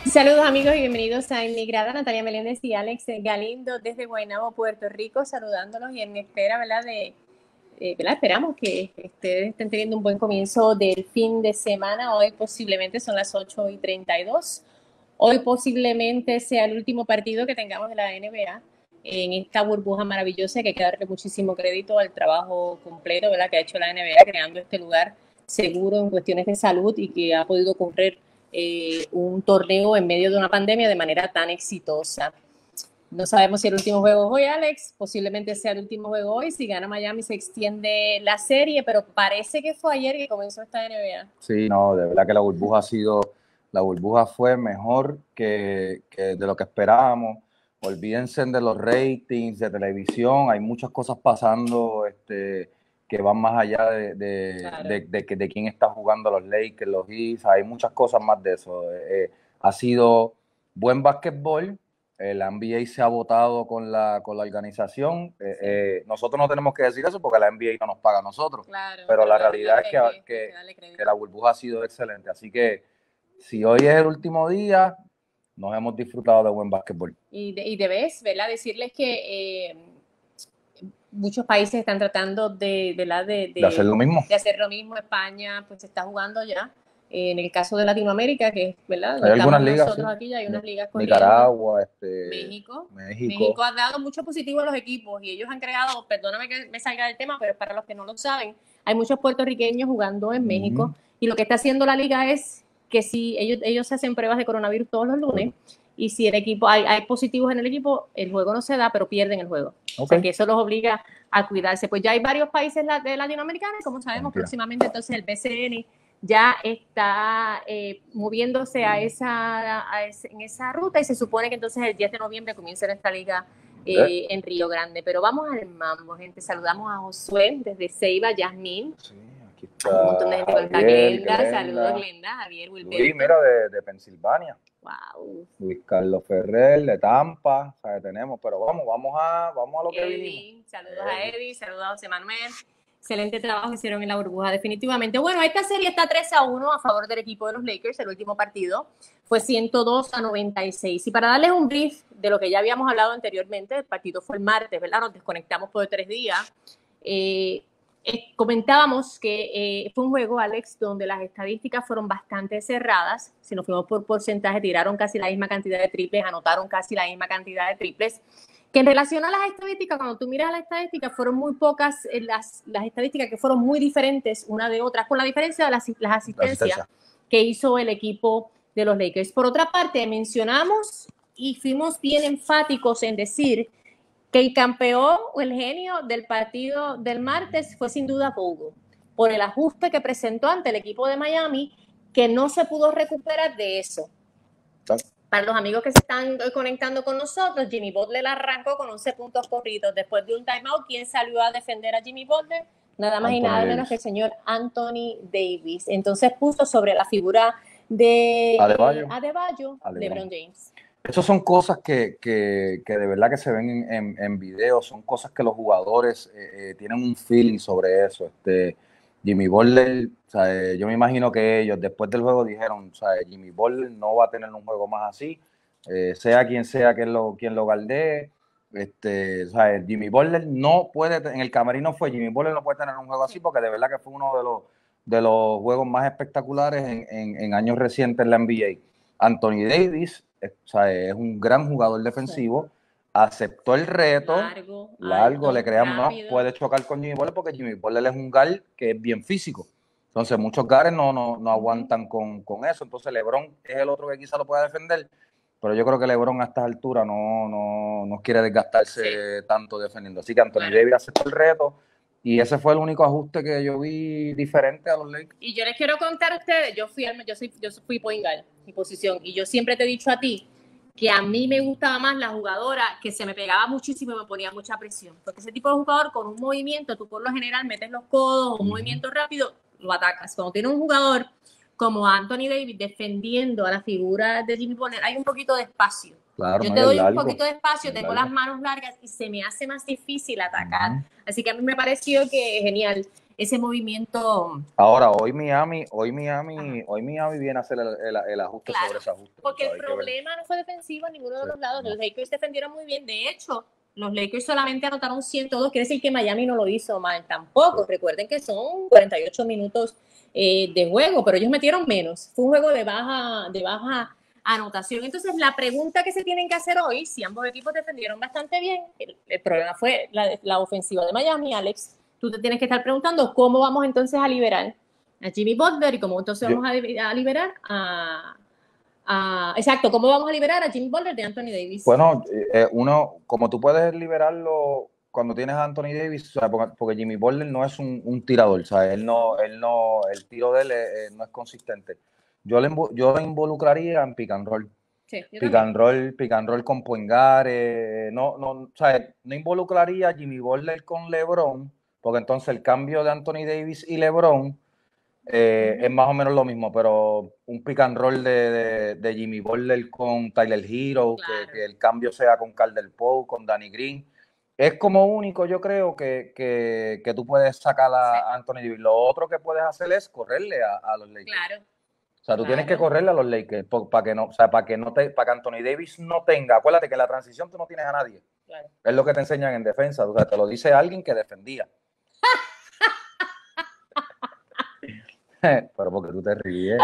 Saludos amigos y bienvenidos a Inmigrada, Natalia Meléndez y Alex Galindo desde Guaynabo, Puerto Rico, saludándolos y en espera, ¿verdad? ¿Verdad? Esperamos que ustedes estén teniendo un buen comienzo del fin de semana. Hoy posiblemente son las 8:32. Hoy posiblemente sea el último partido que tengamos de la NBA en esta burbuja maravillosa, que hay que darle muchísimo crédito al trabajo completo, ¿verdad? Que ha hecho la NBA creando este lugar seguro en cuestiones de salud y que ha podido correr un torneo en medio de una pandemia de manera tan exitosa. No sabemos si el último juego es hoy, Alex. Posiblemente sea el último juego hoy. Si gana Miami se extiende la serie, pero parece que fue ayer que comenzó esta NBA. Sí, no, de verdad que la burbuja fue mejor que de lo que esperábamos. Olvídense de los ratings de televisión, hay muchas cosas pasando que van más allá Claro. de quién está jugando los Lakers, los Heat, hay muchas cosas más de eso. Ha sido buen básquetbol, la NBA se ha votado con la organización. Nosotros no tenemos que decir eso porque la NBA no nos paga a nosotros, Claro, pero la realidad es que que la burbuja ha sido excelente. Así que si hoy es el último día, nos hemos disfrutado de buen básquetbol. y debes, ¿verdad? Decirles que muchos países están tratando De hacer lo mismo. de hacer lo mismo. España pues se está jugando ya. En el caso de Latinoamérica, que es, ¿verdad? Hay Donde algunas estamos ligas, sí. nosotros aquí, ya hay unas ligas corriendo. Nicaragua, México. México México. ha dado mucho positivo a los equipos y ellos han creado, perdóname que me salga del tema, pero para los que no lo saben, hay muchos puertorriqueños jugando en México y lo que está haciendo la liga es que si ellos hacen pruebas de coronavirus todos los lunes y si el equipo hay positivos en el equipo, el juego no se da, pero pierden el juego. O sea que eso los obliga a cuidarse. Pues ya hay varios países de latinoamericanos, como sabemos, próximamente entonces el BCN ya está moviéndose en esa ruta y se supone que entonces el 10 de noviembre comienza esta liga en Río Grande. Pero vamos al mambo, gente. Saludamos a Josué desde Ceiba, Yasmín. Sí, aquí está. Hay un montón de gente conectada. Glenda, saludos Glenda, Javier, Wilberto. Luis, mira, de Pensilvania. Wow. Luis Carlos Ferrer, de Tampa, o sea, tenemos, pero vamos a lo que vinimos. Saludos a Eddie, saludos a José Manuel. Excelente trabajo hicieron en la burbuja, definitivamente. Bueno, esta serie está 3-1 a favor del equipo de los Lakers. El último partido fue 102-96. Y para darles un brief de lo que ya habíamos hablado anteriormente, el partido fue el martes, ¿verdad? Nos desconectamos por 3 días. Comentábamos que fue un juego, Alex, donde las estadísticas fueron bastante cerradas. Si nos fuimos por porcentaje, tiraron casi la misma cantidad de triples, anotaron casi la misma cantidad de triples. Que en relación a las estadísticas, cuando tú miras las estadísticas, fueron muy pocas las estadísticas que fueron muy diferentes una de otras, con la diferencia de las asistencias que hizo el equipo de los Lakers. Por otra parte, mencionamos y fuimos bien enfáticos en decir que el campeón o el genio del partido del martes fue sin duda Bogut, por el ajuste que presentó ante el equipo de Miami, que no se pudo recuperar de eso. Para los amigos que se están conectando con nosotros, Jimmy Butler arrancó con 11 puntos corridos. Después de un timeout, ¿quién salió a defender a Jimmy Butler? Nada más y nada menos que el señor Anthony Davis. Entonces puso sobre la figura de Adebayo, LeBron James. Esas son cosas que de verdad que se ven en video, son cosas que los jugadores tienen un feeling sobre eso. Jimmy Butler, o sea, yo me imagino que ellos después del juego dijeron, o sea, Jimmy Butler no va a tener un juego más así, sea quien lo galdee. O sea, Jimmy Butler no puede, en el camerino fue, Jimmy Butler no puede tener un juego así porque de verdad que fue uno de los juegos más espectaculares en años recientes en la NBA. Anthony Davis, o sea, es un gran jugador defensivo, aceptó el reto, largo alto, le creamos, rápido. No puede chocar con Jimmy Butler porque Jimmy Butler es un guard que es bien físico. Entonces muchos guards no aguantan con eso. Entonces LeBron es el otro que quizá lo pueda defender, pero yo creo que LeBron a estas alturas no quiere desgastarse tanto defendiendo. Así que Anthony Davis aceptó el reto. Y ese fue el único ajuste que yo vi diferente a los Lakers. Y yo les quiero contar a ustedes, yo fui point guard, mi posición, y yo siempre te he dicho a ti que a mí me gustaba más la jugadora que se me pegaba muchísimo y me ponía mucha presión. Porque ese tipo de jugador con un movimiento, tú por lo general metes los codos, un movimiento rápido, lo atacas. Cuando tiene un jugador como Anthony Davis defendiendo a la figura de Jimmy Butler, hay un poquito de espacio. Claro, yo te doy un poquito de espacio, tengo las manos largas y se me hace más difícil atacar. Así que a mí me pareció que genial ese movimiento. Ahora, hoy Miami viene a hacer el ajuste Claro, sobre ese ajuste. porque el problema no fue defensivo en ninguno de los lados. Los Lakers defendieron muy bien. De hecho, los Lakers solamente anotaron 102. Quiere decir que Miami no lo hizo mal tampoco. Recuerden que son 48 minutos de juego, pero ellos metieron menos. Fue un juego de baja anotación. Entonces, la pregunta que se tienen que hacer hoy, si ambos equipos defendieron bastante bien, el problema fue la ofensiva de Miami, Alex. Tú te tienes que estar preguntando cómo vamos entonces a liberar a Jimmy Butler y cómo entonces vamos a liberar exacto, cómo vamos a liberar a Jimmy Butler de Anthony Davis. Bueno, como tú puedes liberarlo cuando tienes a Anthony Davis, o sea, porque Jimmy Butler no es un tirador, o sea, el tiro de él no es consistente. Yo lo involucraría en pick and roll. Sí, pick and roll con point guard, o sea, no involucraría a Jimmy Butler con LeBron, porque entonces el cambio de Anthony Davis y LeBron es más o menos lo mismo, pero un pick and roll de Jimmy Butler con Tyler Hero, claro. que el cambio sea con Caldwell Pope, con Danny Green, es como único, yo creo, que tú puedes sacar a Anthony Davis. Lo otro que puedes hacer es correrle a los Lakers. Claro. O sea, tú tienes que correrle a los Lakers para que Anthony Davis no tenga. Acuérdate que en la transición tú no tienes a nadie. Claro. Es lo que te enseñan en defensa. O sea, te lo dice alguien que defendía. Pero porque tú te ríes.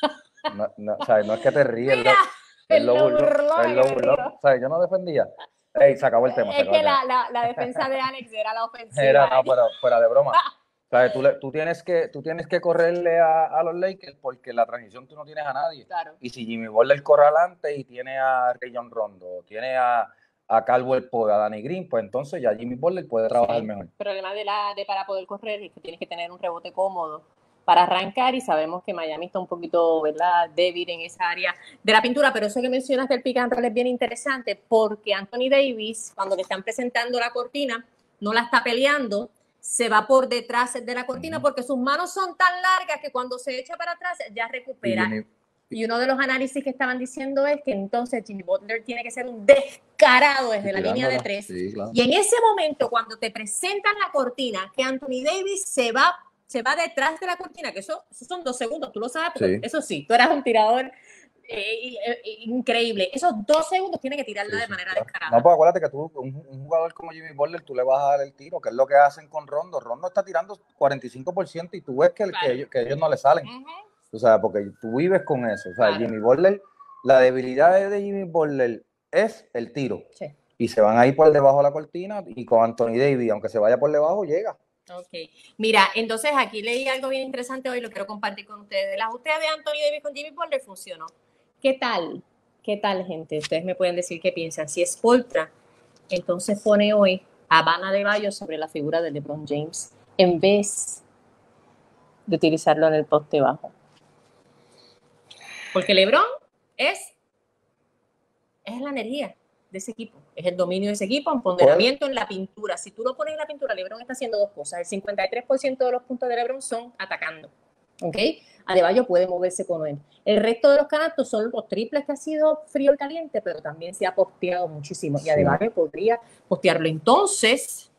O sea, no es que te ríes. Mira, es lo burlón. O sea, yo no defendía. Ey, se acabó el tema. Es que la defensa de Alex era la ofensiva. No, pero fuera de broma. O sea, tú tienes que correrle a los Lakers porque en la transición tú no tienes a nadie. Claro. Y si Jimmy Butler corre adelante y tiene a Rajon Rondo, tiene a Caldwell Pope, a Danny Green, pues entonces ya Jimmy Butler puede trabajar mejor. El problema para poder correr es que tienes que tener un rebote cómodo para arrancar y sabemos que Miami está un poquito, ¿verdad?, débil en esa área de la pintura, pero eso que mencionas del pick and roll es bien interesante porque Anthony Davis, cuando le están presentando la cortina, no la está peleando, se va por detrás de la cortina porque sus manos son tan largas que cuando se echa para atrás ya recupera. Y uno de los análisis que estaban diciendo es que entonces Jimmy Butler tiene que ser un descarado desde la línea de tres. Sí, claro. Y en ese momento, cuando te presentan la cortina, que Anthony Davis se va detrás de la cortina, que eso son 2 segundos, tú lo sabes, porque eso sí, tú eras un tirador increíble. Esos 2 segundos tiene que tirarla de manera descarada. No, pues acuérdate que tú, un jugador como Jimmy Butler, tú le vas a dar el tiro, que es lo que hacen con Rondo. Rondo está tirando 45% y tú ves que ellos no le salen. O sea, porque tú vives con eso. O sea, Jimmy Butler, la debilidad de Jimmy Butler es el tiro. Sí. Y se van a ir por debajo de la cortina y con Anthony Davis, aunque se vaya por debajo, llega. Ok. Mira, entonces aquí leí algo bien interesante hoy, lo quiero compartir con ustedes. El ajuste de Anthony Davis con Jimmy Butler funcionó. ¿Qué tal? ¿Qué tal, gente? Ustedes me pueden decir qué piensan. Si es ultra, entonces pone hoy a Bam Adebayo sobre la figura de LeBron James en vez de utilizarlo en el poste bajo. Porque LeBron es la energía de ese equipo, es el dominio de ese equipo, empoderamiento en la pintura. Si tú lo pones en la pintura, LeBron está haciendo 2 cosas. El 53% de los puntos de LeBron son atacando. ¿Ok? Adebayo puede moverse con él. El resto de los canastos son los triples que ha sido frío y caliente, pero también se ha posteado muchísimo. Y Adebayo podría postearlo. Entonces,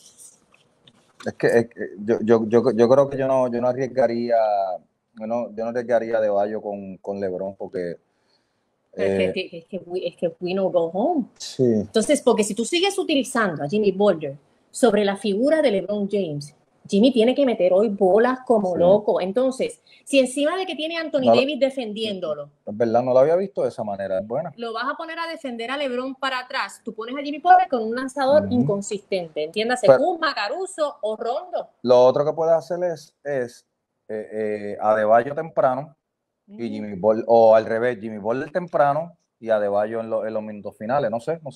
es que yo creo que yo no arriesgaría, yo no arriesgaría a Adebayo con LeBron porque es que win or go home. Sí. Entonces, porque si tú sigues utilizando a Jimmy Butler sobre la figura de LeBron James, Jimmy tiene que meter hoy bolas como loco. Entonces, si encima de que tiene a Anthony Davis defendiéndolo, es verdad, no lo había visto de esa manera, es buena. Lo vas a poner a defender a LeBron para atrás. Tú pones a Jimmy Butler con un lanzador inconsistente, entiéndase, Kuzma, Caruso o Rondo. Lo otro que puedes hacer es Adebayo temprano y Jimmy Butler, o al revés, Jimmy Butler temprano y Adebayo en los minutos finales. No sé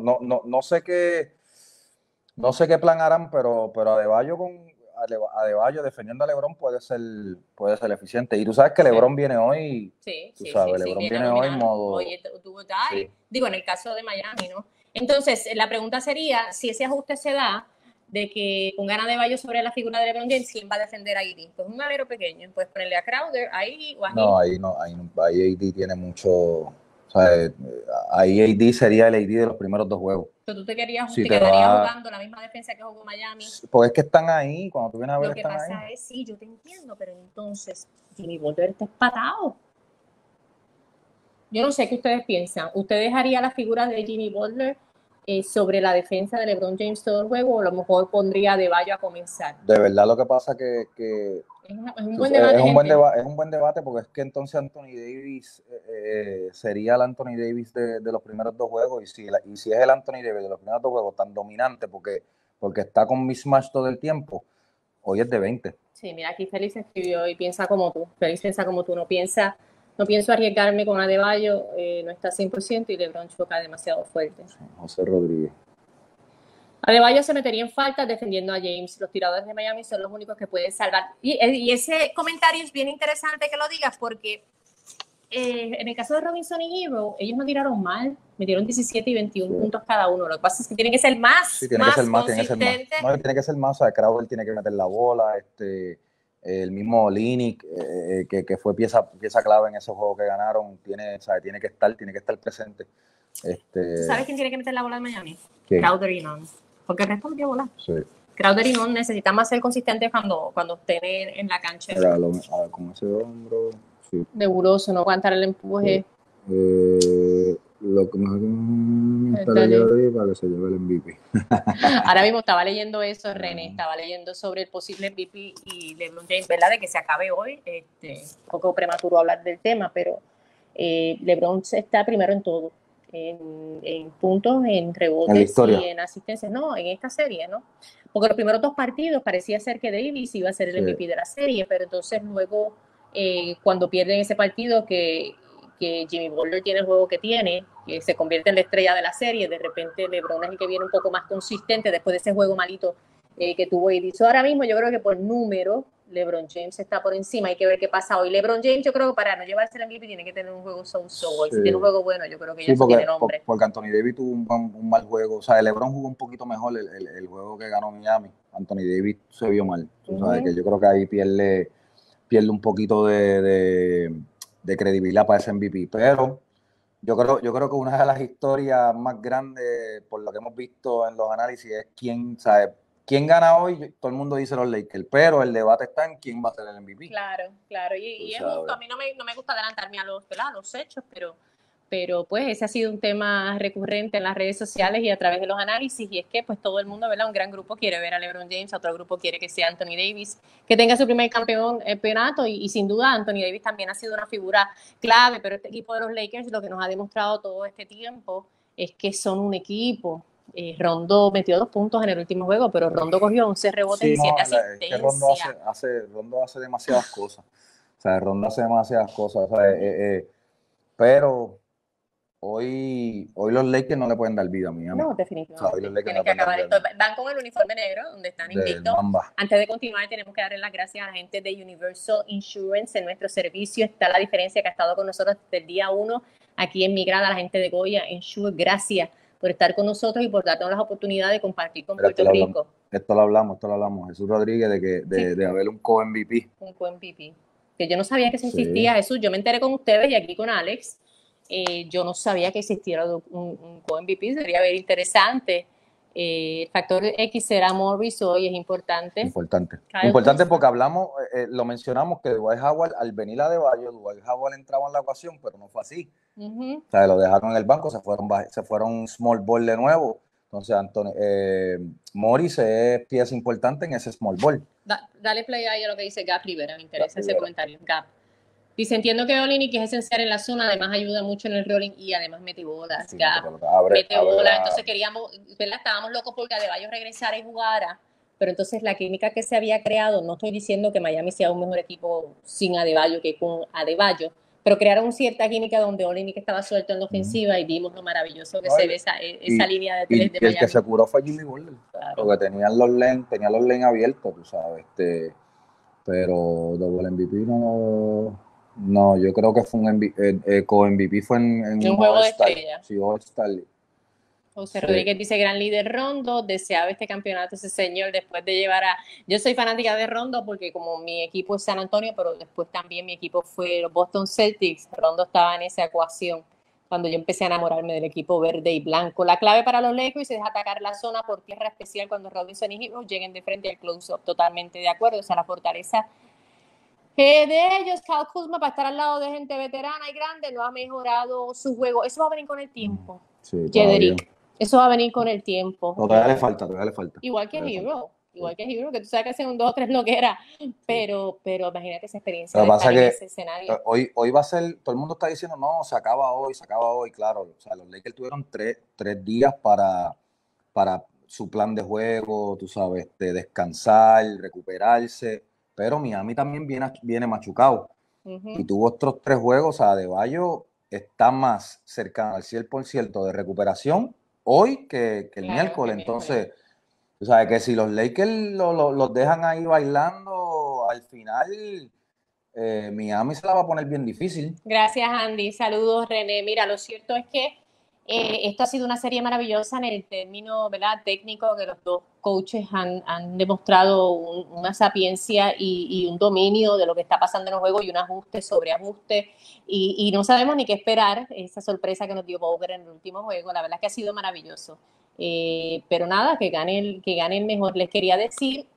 qué plan harán, pero Adebayo defendiendo a LeBron puede ser eficiente. Y tú sabes que LeBron viene hoy. LeBron viene hoy en modo. Digo, en el caso de Miami, ¿no? Entonces, la pregunta sería: si ese ajuste se da, de que pongan a Adebayo sobre la figura de LeBron James, ¿quién va a defender a AD? Pues un alero pequeño, puedes ponerle a Crowder, ahí o a No, ahí AD tiene mucho. O sea, ahí AD sería el AD de los primeros 2 juegos. Pero tú te quedarías Si jugando la misma defensa que jugó Miami. Pues es que están ahí, cuando tú vienes a ver, lo que están pasa ahí. es, sí, yo te entiendo, pero entonces Jimmy Butler está espatado. Yo no sé qué ustedes piensan. ¿Usted dejaría las figuras de Jimmy Butler sobre la defensa de LeBron James todo el juego o a lo mejor pondría a Adebayo a comenzar? De verdad lo que pasa que es un buen debate, es un buen debate porque es que entonces Anthony Davis sería el Anthony Davis de los primeros 2 juegos y si es el Anthony Davis de los primeros 2 juegos tan dominante porque está con mismatch todo el tiempo, hoy es de 20. Sí, mira, aquí Félix escribió y piensa como tú. Félix piensa como tú, no pienso arriesgarme con Adebayo, no está 100% y LeBron choca demasiado fuerte. Sí, José Rodríguez. Adebayo se metería en falta defendiendo a James. Los tiradores de Miami son los únicos que pueden salvar. Y ese comentario es bien interesante que lo digas porque en el caso de Robinson y Hero, ellos no tiraron mal, metieron 17 y 21 puntos cada uno. Lo que pasa es que tienen que ser más, consistentes. No, tiene que ser más. O sea, Crowder tiene que meter la bola, el mismo Olynyk, que fue pieza clave en ese juego que ganaron, tiene que estar presente. ¿Sabes quién tiene que meter la bola en Miami? ¿Quién? Crowder y Nunn. Porque el resto no tiene bola. Sí. Crowder y Nunn necesitan más ser consistentes cuando estén en la cancha. Con ese hombro, sí. Riguroso, no aguantar el empuje. Lo que mejor está leyendo para que se lleve el MVP. Ahora mismo estaba leyendo eso, René, estaba leyendo sobre el posible MVP y LeBron James, ¿verdad? De que se acabe hoy. Un poco prematuro hablar del tema, pero LeBron está primero en todo. En puntos, en rebotes y en asistencias. No, en esta serie, ¿no? Porque los primeros 2 partidos parecía ser que Davis iba a ser el MVP de la serie, pero entonces luego cuando pierden ese partido que Jimmy Butler tiene el juego que tiene, que se convierte en la estrella de la serie, de repente LeBron es el que viene un poco más consistente después de ese juego malito que tuvo AD. Ahora mismo yo creo que por número LeBron James está por encima, hay que ver qué pasa hoy. LeBron James yo creo que para no llevarse el MVP tiene que tener un juego so-so, y si tiene un juego bueno yo creo que ya eso tiene nombre. Porque Anthony Davis tuvo un mal juego, o sea, LeBron jugó un poquito mejor el juego que ganó Miami, Anthony Davis se vio mal, tú sabes que yo creo que ahí pierde un poquito de credibilidad para ese MVP, pero yo creo que una de las historias más grandes por lo que hemos visto en los análisis es quién gana hoy. Todo el mundo dice los Lakers, pero el debate está en quién va a ser el MVP. Claro, y es justo. A mí no me gusta adelantarme a los hechos, pero pues ese ha sido un tema recurrente en las redes sociales y a través de los análisis, y es que pues todo el mundo, ¿verdad? Un gran grupo quiere ver a LeBron James, otro grupo quiere que sea Anthony Davis, que tenga su primer campeonato y sin duda Anthony Davis también ha sido una figura clave, pero este equipo de los Lakers lo que nos ha demostrado todo este tiempo es que son un equipo. Rondo metió 2 puntos en el último juego, pero Rondo cogió 11 rebotes y 7 asistencias. Es que Rondo hace demasiadas cosas. O sea, Rondo hace demasiadas cosas. O sea, pero hoy los Lakers no le pueden dar vida a Miami. No, definitivamente. O sea, tienen que acabar esto. Van con el uniforme negro, donde están invictos. Antes de continuar, tenemos que darle las gracias a la gente de Universal Insurance. En nuestro servicio está la diferencia que ha estado con nosotros desde el día 1 aquí en Migrada, la gente de Goya Insure. Gracias por estar con nosotros y por darnos las oportunidades de compartir con Puerto Rico. Esto lo hablamos. Jesús Rodríguez de haber un co-MVP. Un co-MVP. Que yo no sabía que eso existía, Jesús. Yo me enteré con ustedes y aquí con Alex. Yo no sabía que existiera un co-MVP, sería ver interesante. El factor X será Morris hoy, es importante. Importante porque hablamos, lo mencionamos que Dwight Howard, al venir a Adebayo, Dwight Howard entraba en la ecuación, pero no fue así. O sea, lo dejaron en el banco, se fueron small ball de nuevo. Entonces, Morris es pieza importante en ese small ball. Dale play ahí a lo que dice Gap Rivera, me interesa ese comentario. Gap. Dice, entiendo que Olynyk es esencial en la zona, además ayuda mucho en el rolling y además mete bolas. Sí, mete bolas. Entonces estábamos locos porque Adebayo regresara y jugara, pero entonces la química que se había creado, no estoy diciendo que Miami sea un mejor equipo sin Adebayo que con Adebayo, pero crearon cierta química donde Olynyk estaba suelto en la ofensiva y vimos lo maravilloso que se ve esa línea de 3 de Miami. Y el que se curó fue Jimmy Butler, porque tenía los lanes abiertos, tú sabes, pero Double MVP no, yo creo que fue co-MVP fue en un juego de estrella. Sí, All-Star. José Rodríguez dice, gran líder Rondo, deseaba este campeonato ese señor después de llevar a... Yo soy fanática de Rondo porque como mi equipo es San Antonio, pero después también mi equipo fue los Boston Celtics, Rondo estaba en esa ecuación. cuando yo empecé a enamorarme del equipo verde y blanco. La clave para los Lakers es atacar la zona por tierra, especial cuando Robinson y Hero lleguen de frente al close-up. Totalmente de acuerdo. O sea, la fortaleza de ellos, Kyle Kuzma, para estar al lado de gente veterana y grande, no ha mejorado su juego. Eso va a venir con el tiempo. Sí, Jederick. Eso va a venir con el tiempo. Todavía le falta, todavía le falta. Igual que Hero. Igual que Hero, que tú sabes que hacen un 2 o 3 bloqueras, pero imagínate esa experiencia de estar en ese escenario. Hoy va a ser, todo el mundo está diciendo, no, se acaba hoy, claro. O sea, los Lakers tuvieron tres días para su plan de juego, tú sabes, de descansar, recuperarse, pero Miami también viene machucado. Y tuvo otros 3 juegos, o sea, Adebayo está más cercano al 100% de recuperación hoy que el miércoles, entonces... O sea, que si los Lakers los dejan ahí bailando, al final Miami se la va a poner bien difícil. Gracias, Andy. Saludos, René. Mira, lo cierto es que esto ha sido una serie maravillosa en el término, ¿verdad?, técnico, que los dos coaches han demostrado una sapiencia y un dominio de lo que está pasando en el juego y un ajuste sobre ajuste. Y no sabemos ni qué esperar, esa sorpresa que nos dio Boger en el último juego. La verdad es que ha sido maravilloso. Pero nada, que gane el mejor. Les quería decir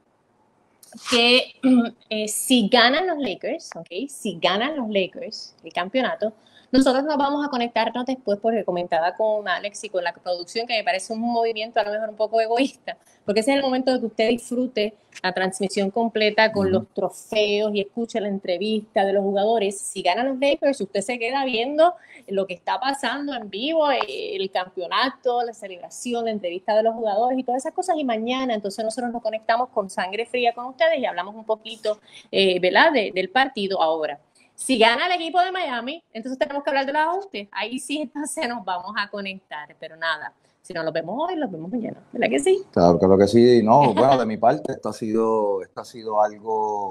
que si ganan los Lakers, ¿okay? Si ganan los Lakers el campeonato, nosotros nos vamos a conectarnos después, porque comentaba con Alex y con la producción que me parece un movimiento a lo mejor un poco egoísta, porque ese es el momento de que usted disfrute la transmisión completa con los trofeos y escuche la entrevista de los jugadores. Si ganan los Lakers, usted se queda viendo lo que está pasando en vivo, el campeonato, la celebración, la entrevista de los jugadores y todas esas cosas. Y mañana entonces nosotros nos conectamos con Sangre Fría con ustedes y hablamos un poquito, ¿verdad?, del partido. Ahora, si gana el equipo de Miami, entonces tenemos que hablar de los ajustes. Ahí sí, entonces nos vamos a conectar, pero nada. Si no los vemos hoy, los vemos mañana. ¿Verdad que sí? Claro que sí. No, bueno, de mi parte, esto ha sido algo,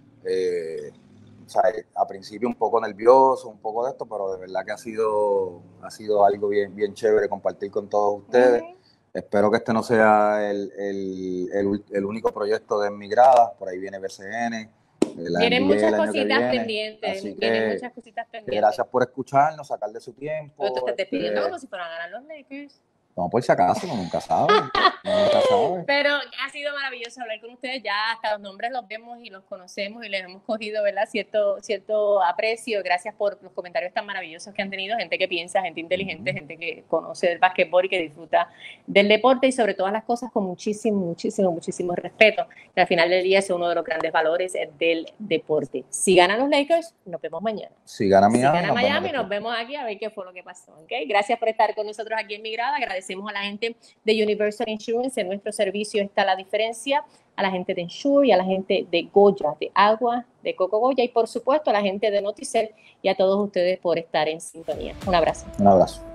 o sea, a principio un poco nervioso, un poco de esto, pero de verdad que ha sido algo bien chévere compartir con todos ustedes. Espero que este no sea el único proyecto de Enmigradas. Por ahí viene BCN. Vienen muchas cositas pendientes. Gracias por escucharnos, sacar de su tiempo. Pero te estás despidiendo como si fueran a ganar los Lakers. No, por si acaso, nunca sabe. Pero ha sido maravilloso hablar con ustedes. Ya hasta los nombres los vemos y los conocemos y les hemos cogido, ¿verdad?, cierto aprecio. Gracias por los comentarios tan maravillosos que han tenido. Gente que piensa, gente inteligente, gente que conoce el básquetbol y que disfruta del deporte y sobre todas las cosas con muchísimo respeto. Que al final del día es uno de los grandes valores del deporte. Si ganan los Lakers, nos vemos mañana. Si gana Miami, nos vemos aquí a ver qué fue lo que pasó. ¿Okay? Gracias por estar con nosotros aquí en Migrada. Agradecemos a la gente de Universal Insurance. En nuestro servicio está la diferencia. A la gente de Insure y a la gente de Goya, de Agua, de Coco Goya y por supuesto a la gente de Noticel y a todos ustedes por estar en sintonía. Un abrazo. Un abrazo.